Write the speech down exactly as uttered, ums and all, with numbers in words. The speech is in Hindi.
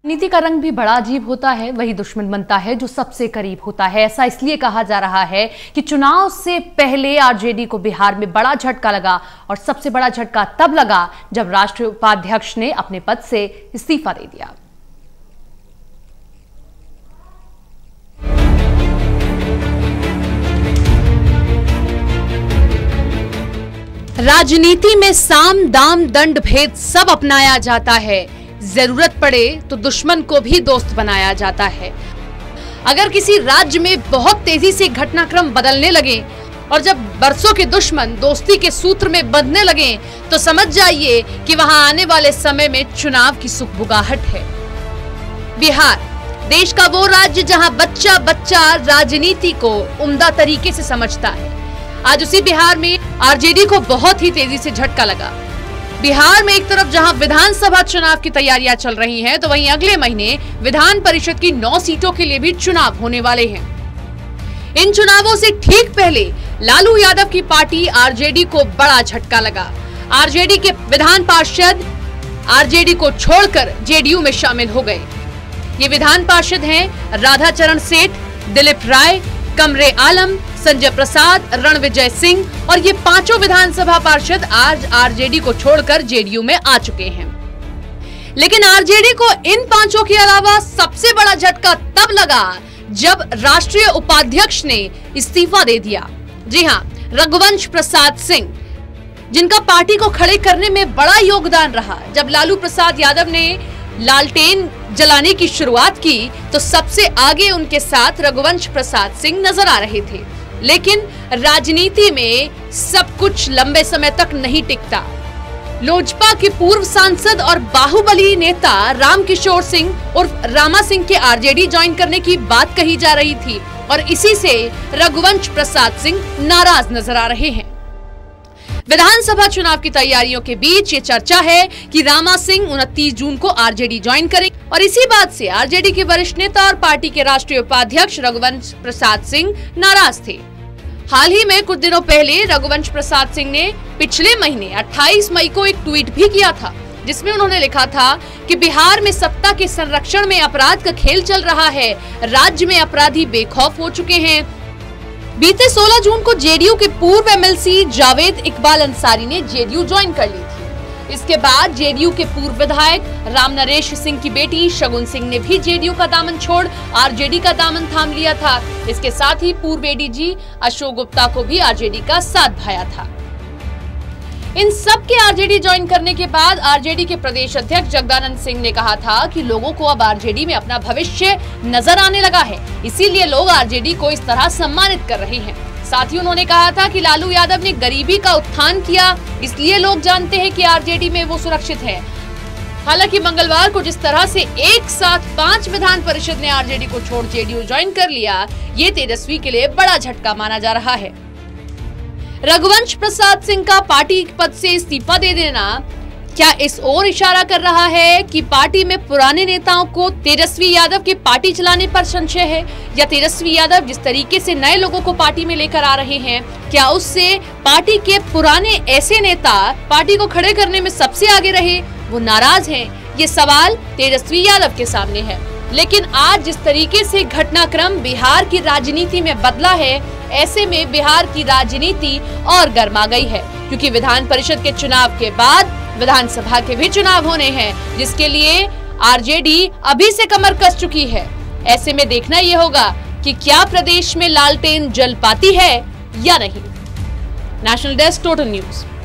नीति का रंग भी बड़ा अजीब होता है, वही दुश्मन बनता है जो सबसे करीब होता है। ऐसा इसलिए कहा जा रहा है कि चुनाव से पहले आरजेडी को बिहार में बड़ा झटका लगा और सबसे बड़ा झटका तब लगा जब राष्ट्रीय उपाध्यक्ष ने अपने पद से इस्तीफा दे दिया। राजनीति में साम दाम दंड भेद सब अपनाया जाता है। जरूरत पड़े तो दुश्मन को भी दोस्त बनाया जाता है। अगर किसी राज्य में बहुत तेजी से घटनाक्रम बदलने लगे और जब बरसों के दुश्मन दोस्ती के सूत्र में बंधने लगे तो समझ जाइए कि वहां आने वाले समय में चुनाव की सुखबुगाहट है। बिहार देश का वो राज्य जहां बच्चा बच्चा राजनीति को उम्दा तरीके से समझता है। आज उसी बिहार में आरजेडी को बहुत ही तेजी से झटका लगा। बिहार में एक तरफ जहां विधानसभा चुनाव की तैयारियां चल रही हैं, तो वहीं अगले महीने विधान परिषद की नौ सीटों के लिए भी चुनाव होने वाले हैं। इन चुनावों से ठीक पहले लालू यादव की पार्टी आरजेडी को बड़ा झटका लगा। आरजेडी के विधान पार्षद आरजेडी को छोड़कर जेडीयू में शामिल हो गए। ये विधान पार्षद हैं राधाचरण सेठ, दिलीप राय, कमरे आलम, संजय प्रसाद, रणविजय सिंह और ये पांचों विधानसभा पार्षद आज आरजेडी को छोड़कर जेडीयू में आ चुके हैं। लेकिन आरजेडी को इन पांचों के अलावा सबसे बड़ा झटका तब लगा जब राष्ट्रीय उपाध्यक्ष ने इस्तीफा दे दिया। जी हां, रघुवंश प्रसाद सिंह, जिनका पार्टी को खड़े करने में बड़ा योगदान रहा। जब लालू प्रसाद यादव ने लालटेन जलाने की शुरुआत की तो सबसे आगे उनके साथ रघुवंश प्रसाद सिंह नजर आ रहे थे। लेकिन राजनीति में सब कुछ लंबे समय तक नहीं टिकता। लोजपा के पूर्व सांसद और बाहुबली नेता रामकिशोर सिंह उर्फ रामा सिंह के आरजेडी ज्वाइन करने की बात कही जा रही थी और इसी से रघुवंश प्रसाद सिंह नाराज नजर आ रहे हैं। विधानसभा चुनाव की तैयारियों के बीच ये चर्चा है कि रामा सिंह उनतीस जून को आरजेडी ज्वाइन करेंगे और इसी बात से आरजेडी के वरिष्ठ नेता और पार्टी के राष्ट्रीय उपाध्यक्ष रघुवंश प्रसाद सिंह नाराज थे। हाल ही में कुछ दिनों पहले रघुवंश प्रसाद सिंह ने पिछले महीने अट्ठाईस मई को एक ट्वीट भी किया था, जिसमें उन्होंने लिखा था कि बिहार में सत्ता के संरक्षण में अपराध का खेल चल रहा है। राज्य में अपराधी बेखौफ हो चुके हैं। बीते सोलह जून को जेडीयू के पूर्व एमएलसी जावेद इकबाल अंसारी ने जेडीयू ज्वाइन कर ली थी। इसके बाद जेडीयू के पूर्व विधायक राम नरेश सिंह की बेटी शगुन सिंह ने भी जेडीयू का दामन छोड़ आरजेडी का दामन थाम लिया था। इसके साथ ही पूर्व एडीजी अशोक गुप्ता को भी आरजेडी का साथ भाया था। इन सब के आरजेडी ज्वाइन करने के बाद आरजेडी के प्रदेश अध्यक्ष जगदानंद सिंह ने कहा था कि लोगों को अब आरजेडी में अपना भविष्य नजर आने लगा है, इसीलिए लोग आरजेडी को इस तरह सम्मानित कर रहे हैं। साथ ही उन्होंने कहा था कि लालू यादव ने गरीबी का उत्थान किया, इसलिए लोग जानते हैं कि आरजेडी में वो सुरक्षित है। हालांकि मंगलवार को जिस तरह से एक साथ पांच विधान परिषद ने आरजेडी को छोड़ जेडीयू ज्वाइन कर लिया, ये तेजस्वी के लिए बड़ा झटका माना जा रहा है। रघुवंश प्रसाद सिंह का पार्टी पद से इस्तीफा दे देना क्या इस ओर इशारा कर रहा है कि पार्टी में पुराने नेताओं को तेजस्वी यादव के पार्टी चलाने पर संशय है, या तेजस्वी यादव जिस तरीके से नए लोगों को पार्टी में लेकर आ रहे हैं, क्या उससे पार्टी के पुराने ऐसे नेता पार्टी को खड़े करने में सबसे आगे रहे वो नाराज हैं? ये सवाल तेजस्वी यादव के सामने है। लेकिन आज जिस तरीके से घटनाक्रम बिहार की राजनीति में बदला है, ऐसे में बिहार की राजनीति और गर्मा गई है, क्योंकि विधान परिषद के चुनाव के बाद विधानसभा के भी चुनाव होने हैं, जिसके लिए आरजेडी अभी से कमर कस चुकी है। ऐसे में देखना ये होगा कि क्या प्रदेश में लालटेन जल पाती है या नहीं। National desk, total news.